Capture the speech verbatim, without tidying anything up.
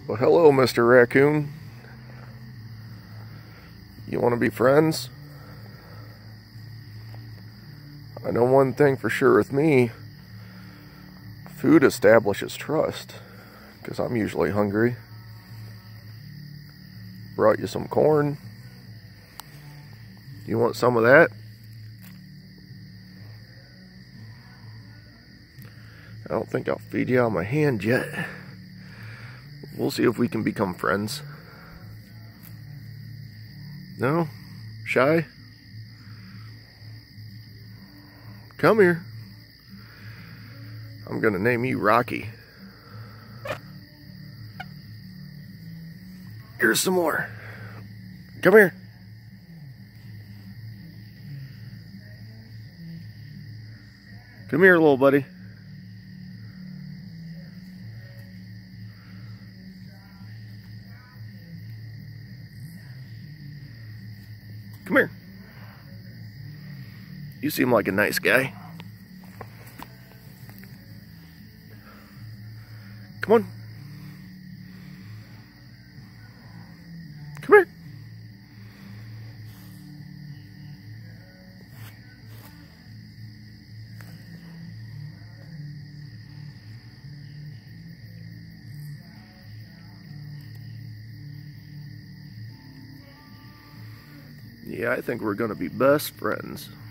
Well, hello, Mister Raccoon. You want to be friends? I know one thing for sure with me. Food establishes trust, because I'm usually hungry. Brought you some corn. You want some of that? I don't think I'll feed you out of my hand yet. We'll see if we can become friends. No? Shy? Come here. I'm gonna name you Rocky. Here's some more. Come here. Come here, little buddy. Come here. You seem like a nice guy. Come on. Come here. Yeah, I think we're gonna be best friends.